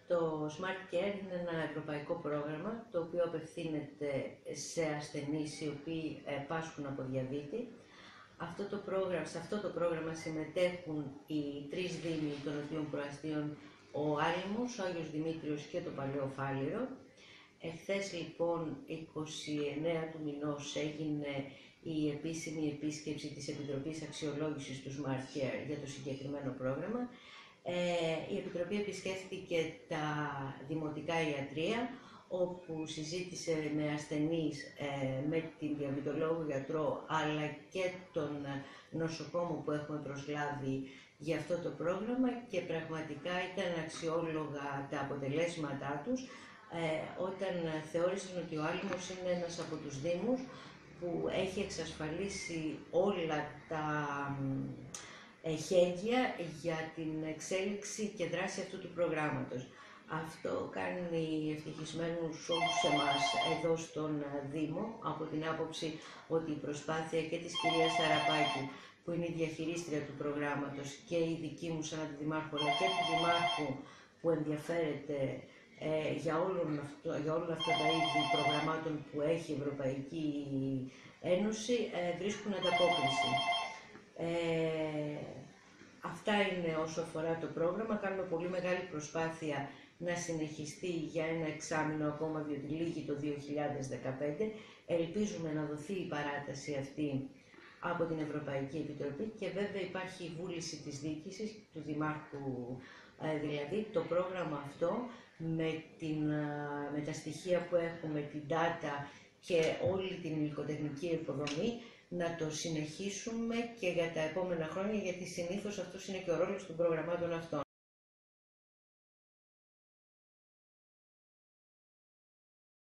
Το Smart Care είναι ένα ευρωπαϊκό πρόγραμμα το οποίο απευθύνεται σε ασθενείς οι οποίοι πάσχουν από διαβήτη. Σε αυτό το πρόγραμμα συμμετέχουν οι 3 δήμοι των οποίων προαστίων ο Άλυμος, ο Άγιος Δημήτριος και το Παλαιό Φάληρο. Εχθές λοιπόν 29 του μηνός έγινε η επίσημη επίσκεψη της Επιτροπής Αξιολόγησης του Smart Care για το συγκεκριμένο πρόγραμμα. Η Επιτροπή επισκέφθηκε τα δημοτικά ιατρεία, όπου συζήτησε με ασθενείς, με την διαβητολόγο γιατρό, αλλά και τον νοσοκόμο που έχουμε προσλάβει για αυτό το πρόγραμμα και πραγματικά ήταν αξιόλογα τα αποτελέσματά τους, όταν θεώρησαν ότι ο Άλυμος είναι ένας από τους δήμους που έχει εξασφαλίσει όλα τα εχέγγυα για την εξέλιξη και δράση αυτού του προγράμματος. Αυτό κάνει ευτυχισμένους όλους εμάς εδώ στον Δήμο, από την άποψη ότι η προσπάθεια και της κυρίας Σαραπάκη, που είναι η διαχειρίστρια του προγράμματος, και η δική μου σαν αντιδημάρχου, αλλά και του Δημάρχου που ενδιαφέρεται για όλα αυτά τα είδη προγραμμάτων που έχει η Ευρωπαϊκή Ένωση, βρίσκουν ανταπόκριση. Αυτά είναι όσο αφορά το πρόγραμμα. Κάνουμε πολύ μεγάλη προσπάθεια να συνεχιστεί για ένα εξάμηνο ακόμα, διότι λήγει το 2015. Ελπίζουμε να δοθεί η παράταση αυτή από την Ευρωπαϊκή Επιτροπή και βέβαια υπάρχει η βούληση της διοίκησης, του Δημάρχου δηλαδή, το πρόγραμμα αυτό με τα στοιχεία που έχουμε, την data και όλη την υλικοτεχνική υποδομή, να το συνεχίσουμε και για τα επόμενα χρόνια, γιατί συνήθως αυτός είναι και ο ρόλος των προγραμμάτων αυτών.